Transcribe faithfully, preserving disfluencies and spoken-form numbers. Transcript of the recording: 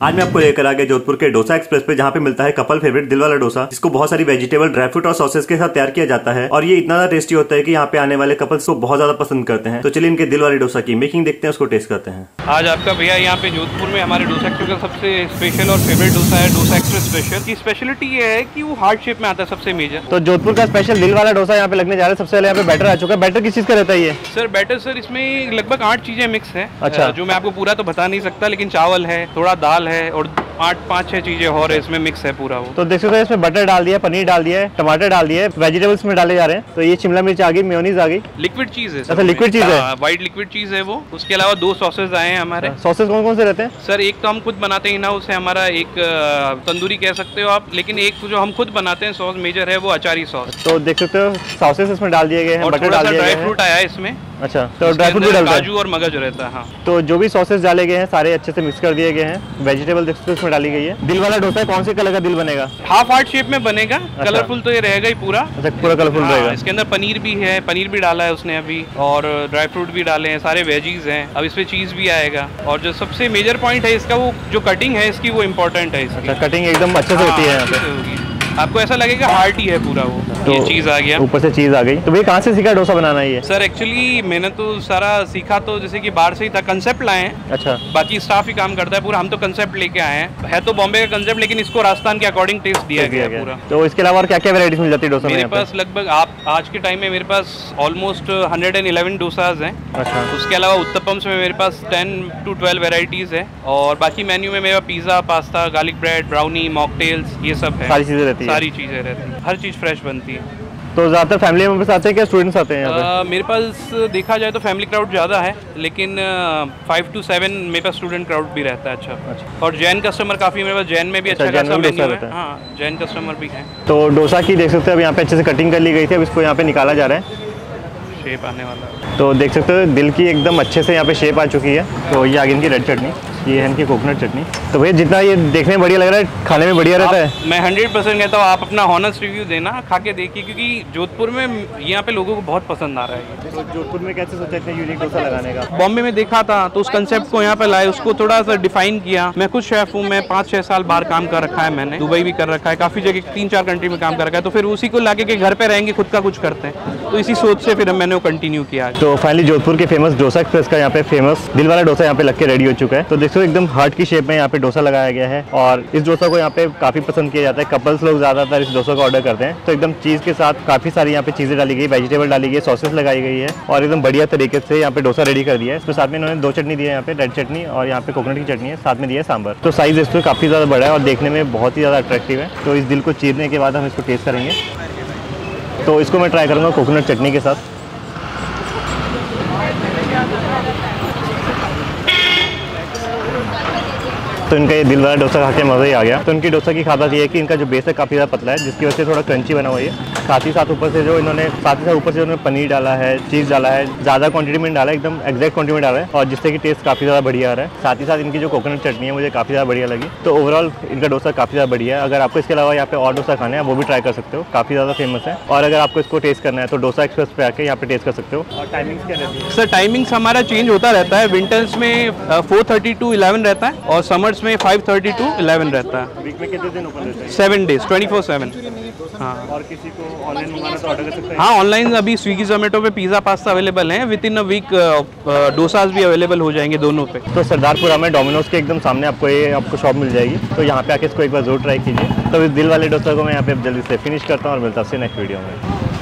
आज मैं आपको लेकर आ गया जोधपुर के डोसा एक्सप्रेस पे, जहाँ पे मिलता है कपल फेवरेट दिल वाला डोसा, जिसको बहुत सारी वेजिटेबल, ड्राई फ्रूट और सॉसेस के साथ तैयार किया जाता है। और ये इतना ज्यादा टेस्टी होता है कि यहाँ पे आने वाले कपल्स को बहुत ज्यादा पसंद करते हैं। तो चलिए इनके दिल वाले डोसा की मेकिंग देखते हैं, उसको टेस्ट करते हैं। आज आपका भैया यहाँ पे जोधपुर में हमारे डोसा एक्सप्रेस का सबसे स्पेशल और फेवरेट डोसा है डोसा एक्सप्रेस स्पेशल। की स्पेशलिटी ये है कि वो हार्ट शेप में आता है सबसे मेजर। तो जोधपुर का स्पेशल दिल वाला डोसा यहाँ पे लगने जा रहा है। सबसे पहले यहाँ पे बैटर आ चुका है। बैटर किस चीज का रहता है ये? सर बैटर सर इसमें लगभग आठ चीजें मिक्स है। अच्छा। जो मैं आपको पूरा तो बता नहीं सकता, लेकिन चावल है, थोड़ा दाल है और आठ पाँच छह चीजें और इसमें मिक्स है पूरा वो। तो देख सकते हैं इसमें बटर डाल दिया, पनीर डाल दिया है, टमाटर डाल दिया है, वेजिटेबल्स में डाले जा रहे हैं। तो ये शिमला मिर्च आ गई, मेयोनीज आ गई, लिक्विड चीज है। अच्छा लिक्विड चीज है, व्हाइट लिक्विड चीज है वो। उसके अलावा दो सॉसेज आए हैं हमारे। सॉसेज कौन कौन से रहते हैं? सर एक तो हम खुद बनाते हैं ना, उसे हमारा एक तंदूरी कह सकते हो आप, लेकिन एक जो हम खुद बनाते हैं सॉस मेजर है वो अचारी सॉस। तो देख सकते हो सॉसेस इसमें डाल दिए गए हैं, बटर डाल दिया गया है, ड्राई फ्रूट आया है इसमें। अच्छा, तो ड्राई फ्रूट भी डालता है, काजू और मगज रहता है। हाँ। तो जो भी सॉसेस डाले गए हैं सारे अच्छे से मिक्स कर दिए गए हैं। वेजिटेबल देख सकते हो इसमें डाली गई है। दिल वाला डोसा कौन से कलर का दिल बनेगा? हाफ हार्ट शेप में बनेगा। अच्छा। कलरफुल तो ये रहेगा ही पूरा। अच्छा, पूरा कलरफुल रहेगा। इसके अंदर पनीर भी है, पनीर भी डाला है उसने अभी, और ड्राई फ्रूट भी डाले हैं, सारे वेजीज हैं। अब इसमें चीज भी आएगा। और जो सबसे मेजर पॉइंट है इसका, वो जो कटिंग है इसकी, वो इम्पोर्टेंट है इसकी। अच्छा, कटिंग एकदम अच्छे से होती है यहाँ पे, आपको ऐसा लगेगा हार्ट ही है पूरा वो। तो ये चीज आ गया, ऊपर से चीज आ गई। तो भैया कहाँ से सीखा डोसा बनाना ये? सर एक्चुअली मैंने तो सारा सीखा तो जैसे कि बाहर से ही था, कंसेप्ट लाए हैं। अच्छा। बाकी स्टाफ ही काम करता है पूरा, हम तो कंसेप्ट लेके आए हैं। है तो बॉम्बे का कंसेप्ट, लेकिन इसको राजस्थान के अकॉर्डिंग टेस्ट दिया गया पूरा। तो इसके अलावा और क्या क्या वैरायटीज मिल जाती है डोसा में? मेरे पास लगभग आप आज के टाइम में मेरे पास almost hundred and eleven dosas हैं। अच्छा। उसके अलावा उत्तपम्स में मेरे पास टेन टू ट्वेल्व वेराइटीज है। और बाकी मेन्यू में मेरा pizza, pasta, garlic bread, brownie, mocktails, ये सब है। सारी चीजें रहती है। सारी चीजें रहती है, हर चीज फ्रेश बनती है। तो ज्यादातर फैमिली मेंबर्स आते हैं क्या स्टूडेंट्स आते हैं यहाँ पे? मेरे पास देखा जाए तो फैमिली क्राउड ज़्यादा है, लेकिन फाइव टू सेवन मेरे पास स्टूडेंट क्राउड भी रहता है। अच्छा, अच्छा। और जैन कस्टमर काफ़ी मेरे पास, जैन में भी अच्छा खासा मेन्यू है। हाँ, जैन कस्टमर भी है। तो डोसा की देख सकते हैं अब यहाँ पे अच्छे से कटिंग कर ली गई थी। अब इसको यहाँ पे निकाला जा रहा है, शेप आने वाला है। तो देख सकते हो दिल की एकदम अच्छे से यहाँ पे शेप आ चुकी है। तो ये आगे इनकी रेड चटनी, ये है इनकी कोकोनट चटनी। तो भैया जितना ये देखने में बढ़िया लग रहा है, खाने में बढ़िया रहता है। मैं हंड्रेड परसेंट कहता हूँ आप अपना हॉनेस्ट रिव्यू देना, खा के देखिए, क्योंकि जोधपुर में यहाँ पे लोगों को बहुत पसंद आ रहा है। तो जोधपुर में कैसे सोचा इतना यूनिक डोसा लगाने का? बॉम्बे में देखा था तो उस कंसेप्ट को यहाँ पे लाए, उसको थोड़ा सा डिफाइन किया। मैं खुद शेफ हूँ, मैं पाँच छः साल बाहर काम कर रखा है, मैंने दुबई भी कर रखा है, काफ़ी जगह तीन चार कंट्री में काम कर रखा है। तो फिर उसी को लाके के घर पे रहेंगे, खुद का कुछ करते हैं, तो इसी सोच से फिर मैंने वो कंटिन्यू किया। तो फाइनली जोधपुर के फेमस डोसा एक्सप्रेस का यहाँ पे फेमस दिल वाला डोसा यहाँ पे लग के रेडी हो चुका है। तो देखो एकदम हार्ट की शेप में यहाँ पे डोसा लगाया गया है। और इस डोसा को यहाँ पे काफी पसंद किया जाता है। कपल्स लोग ज्यादातर इस डोसा का ऑर्डर करते हैं। तो एकदम चीज के साथ काफी सारी यहाँ पे चीजें डाली गई, वेजिटेबल डाली गई, सॉसेस लगाई गई है, और एकदम बढ़िया तरीके से यहाँ पे डोसा रेडी कर दिया है। इसके साथ में इन्होंने दो चटनी दी है, यहाँ पे रेड चटनी और यहाँ पे कोकोनट की चटनी है, साथ में दिया है सांभर। तो साइज इसको काफी ज्यादा बड़ा है और देखने में बहुत ही ज्यादा अट्रैक्टिव है। तो इस दिल को चीरने के बाद हम इसको टेस्ट करेंगे। तो इसको मैं ट्राई करूँगा कोकोनट चटनी के साथ। तो इनका ये दिल वाला डोसा खा के मज़ा ही आ गया। तो इनकी डोसा की खासियत ये है कि इनका जो बेस है काफ़ी ज़्यादा पतला है, जिसकी वजह से थोड़ा क्रंची बना हुआ है। साथ ही साथ ऊपर से जो इन्होंने साथ ही साथ ऊपर से उन्होंने पनीर डाला है, चीज़ डाला है, ज़्यादा क्वांटिटी में डाला है, एकदम एक्जैक्ट क्वांटिटी में डाला है, और जिससे कि टेस्ट काफ़ी ज़्यादा बढ़िया आ रहा है। साथ ही साथ इनकी जो कोकोनट चटनी है मुझे काफ़ी ज़्यादा बढ़िया लगी। तो ओवरऑल इनका डोसा काफ़ी ज़्यादा बढ़िया है। अगर आपको इसके अलावा यहाँ पे और डोसा खाना है वो भी ट्राई कर सकते हो, काफ़ी ज़्यादा फेमस है। और अगर आपको इसको टेस्ट करना है तो डोसा एक्सप्रेस पे आके यहाँ पे टेस्ट कर सकते हो। और टाइमिंग्स क्या रहती है? सर टाइमिंग्स हमारा चेंज होता रहता है। विंटर्स में फोर थर्टी टू इलेवन रहता है और समर्स में फाइव थर्टी टू इलेवन रहता है। वीक में कितने दिन ओपन रहता है? Seven days twenty four seven. हाँ। और किसी को ऑनलाइन मंगाना तो ऑर्डर कर सकते हैं? हाँ, ऑनलाइन अभी स्विगी जोमेटो पे पिज़्ज़ा पास्ता अवेलेबल है। Within a week dosas भी अवेलेबल हो जाएंगे दोनों पे। तो सरदारपुरा में डोमिनोज के एकदम सामने आपको ये आपको शॉप मिल जाएगी। तो यहाँ पे आके इसको एक बार जरूर ट्राई कीजिए। तो इस दिल वाले डोसा को मैं यहाँ पे जल्दी से फिनिश करता हूँ और मिलता हूँ नेक्स्ट वीडियो में।